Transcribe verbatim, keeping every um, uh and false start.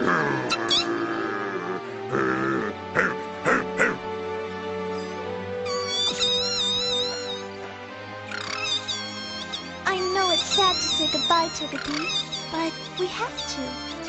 I know it's sad to say goodbye, Togepi, but we have to.